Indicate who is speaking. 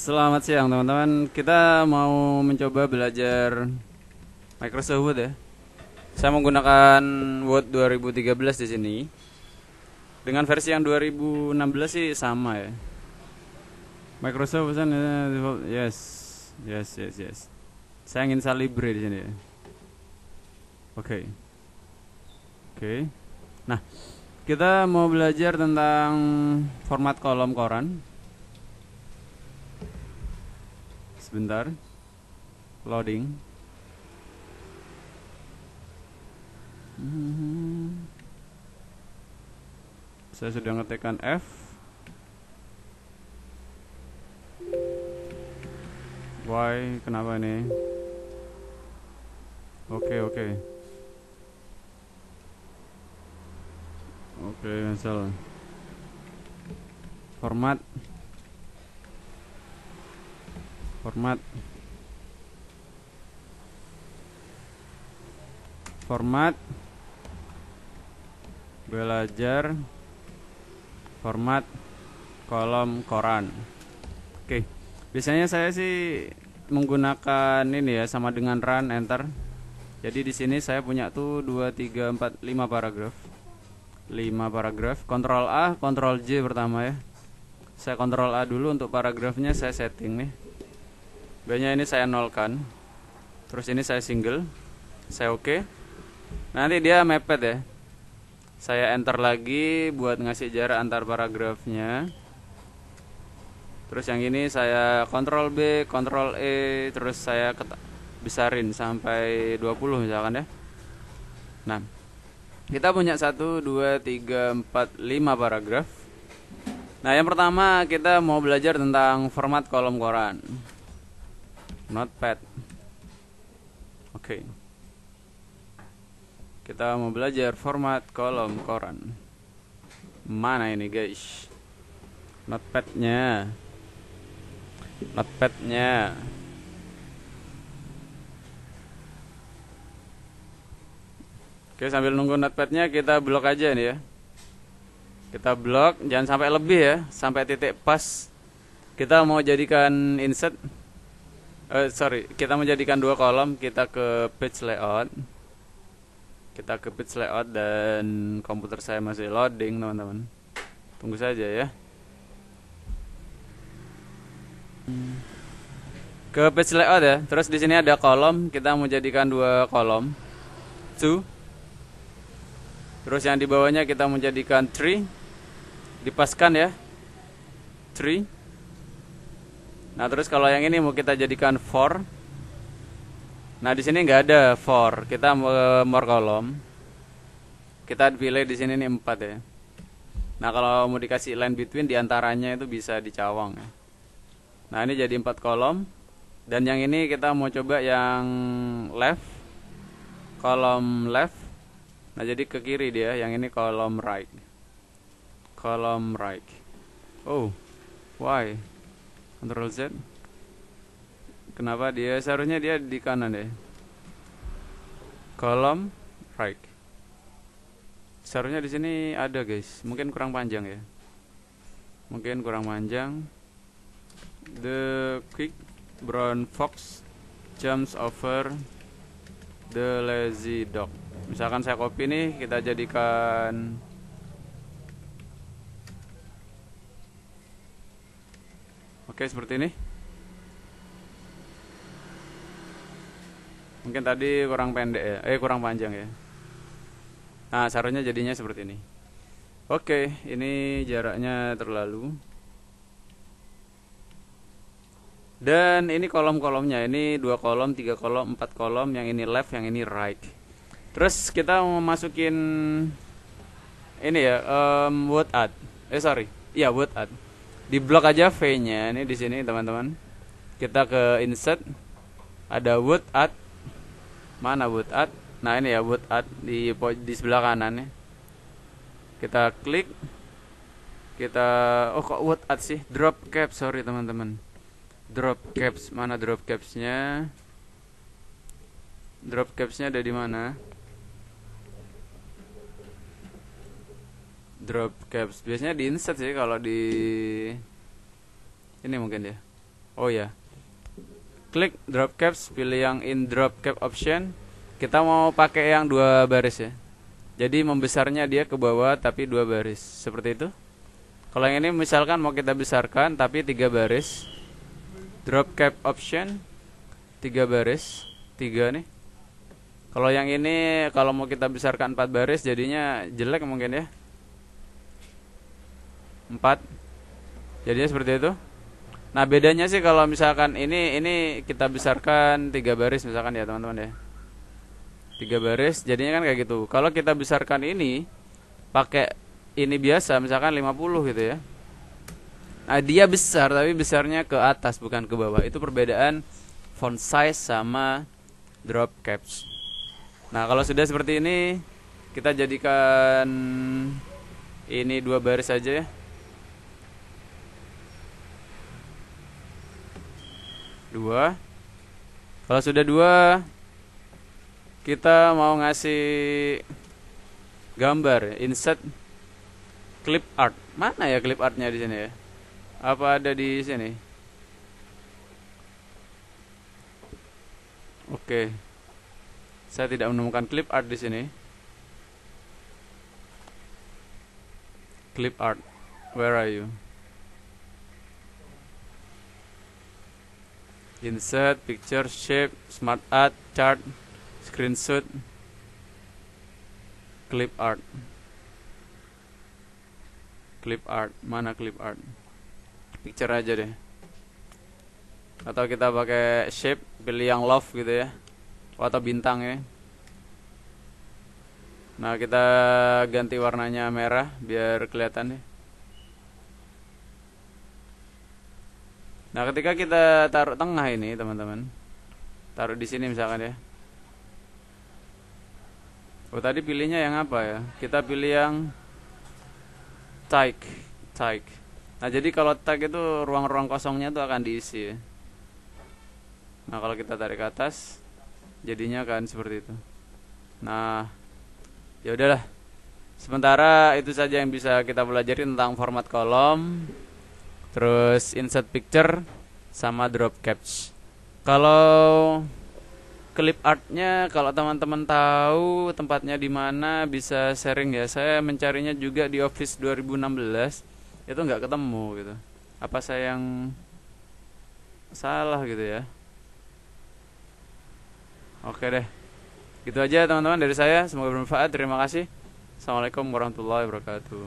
Speaker 1: Selamat siang teman-teman. Kita mau mencoba belajar Microsoft Word ya. Saya menggunakan Word 2013 di sini. Dengan versi yang 2016 sih sama ya. Microsoft pesan yes. Yes. Saya ingin Libre di sini ya. Oke. Nah, kita mau belajar tentang format kolom koran. Sebentar, loading. Saya sudah ngetikkan F. Y, kenapa ini? Oke, cancel. Format belajar format kolom koran. Oke. Biasanya saya sih menggunakan ini ya, sama dengan run enter. Jadi di sini saya punya tuh 2 3 4 5 paragraf. 5 paragraf, Ctrl A, Ctrl J pertama ya. Saya Ctrl A dulu untuk paragrafnya, saya setting nih. B-nya ini saya nolkan. Terus ini saya single. Saya oke. Nanti dia mepet ya. Saya enter lagi buat ngasih jarak antar paragrafnya. Terus yang ini saya Ctrl B, Ctrl E, terus saya besarin sampai 20 misalkan ya. Nah, kita punya 1, 2, 3, 4, 5 paragraf. Nah, yang pertama kita mau belajar tentang format kolom koran. Notepad. Oke. Kita mau belajar format kolom koran. Mana ini guys? Notepadnya. Oke, sambil nunggu notepadnya kita blok aja nih ya. Kita blok, jangan sampai lebih ya, sampai titik pas. Kita mau jadikan insert. Kita menjadikan 2 kolom. Kita ke page layout. Dan komputer saya masih loading, teman-teman. Tunggu saja ya. Ke page layout ya. Terus di sini ada kolom. Kita mau jadikan 2 kolom. 2. Terus yang di bawahnya kita mau jadikan 3. Dipaskan ya. 3. Nah, terus kalau yang ini mau kita jadikan 4. Nah, di sini nggak ada 4. Kita more kolom. Kita pilih di sini nih 4 ya. Nah, kalau mau dikasih line between diantaranya itu bisa dicawang ya. Nah, ini jadi 4 kolom. Dan yang ini kita mau coba yang left. Kolom left. Nah, jadi ke kiri dia. Yang ini kolom right. Oh, why? Ctrl Z. Kenapa dia seharusnya dia di kanan deh. Kolom right. Seharusnya di sini ada guys. Mungkin kurang panjang ya. The quick brown fox jumps over the lazy dog. Misalkan saya copy nih, kita jadikan oke, seperti ini. Mungkin tadi kurang pendek ya. Kurang panjang ya. Nah, seharusnya jadinya seperti ini. Oke, ini jaraknya terlalu. Dan ini kolom-kolomnya. Ini 2 kolom, 3 kolom, 4 kolom. Yang ini left, yang ini right. Terus kita mau masukin ini ya, word add. Word add. Di blok aja V-nya ini di sini teman-teman. Kita ke insert, ada word add. Mana word add? Nah, ini ya word add di sebelah kanan ya. Kita klik. Kok word add sih? Drop caps, sorry teman-teman. Drop caps, mana drop capsnya? Drop capsnya ada di mana? Drop caps biasanya di insert sih, kalau di ini mungkin ya. Oh ya, klik drop caps, pilih yang in drop cap option. Kita mau pakai yang 2 baris ya. Jadi membesarnya dia ke bawah tapi 2 baris, seperti itu. Kalau yang ini misalkan mau kita besarkan tapi 3 baris, drop cap option 3 baris, 3 nih. Kalau yang ini kalau mau kita besarkan 4 baris jadinya jelek mungkin ya, 4. Jadinya seperti itu. Nah bedanya sih kalau misalkan ini kita besarkan 3 baris misalkan ya teman-teman ya, 3 baris jadinya kan kayak gitu. Kalau kita besarkan ini pakai ini biasa misalkan 50 gitu ya, nah dia besar tapi besarnya ke atas bukan ke bawah. Itu perbedaan font size sama drop caps. Nah kalau sudah seperti ini kita jadikan ini 2 baris saja ya. Dua. Kalau sudah 2, kita mau ngasih gambar, insert clip art. Mana ya clip artnya di sini ya? Apa ada di sini? Oke. Saya tidak menemukan clip art di sini. Clip art. Where are you? Insert picture, shape, smart art, chart, screenshot, clip art. Clip art, mana clip art? Picture aja deh. Atau kita pakai shape, pilih yang love gitu ya, atau bintang ya. Nah kita ganti warnanya merah biar kelihatan ya. Nah ketika kita taruh tengah ini teman-teman, taruh di sini misalkan ya. Oh tadi pilihnya yang apa ya? Kita pilih yang tag. Nah jadi kalau tag itu ruang-ruang kosongnya itu akan diisi ya. Nah kalau kita tarik ke atas jadinya akan seperti itu. Nah ya udahlah, sementara itu saja yang bisa kita pelajari tentang format kolom, terus insert picture sama drop caps. Kalau clip artnya, kalau teman-teman tahu tempatnya di mana bisa sharing ya. Saya mencarinya juga di Office 2016 itu nggak ketemu gitu. Apa saya yang salah gitu ya? Oke deh, gitu aja teman-teman dari saya. Semoga bermanfaat. Terima kasih. Assalamualaikum warahmatullahi wabarakatuh.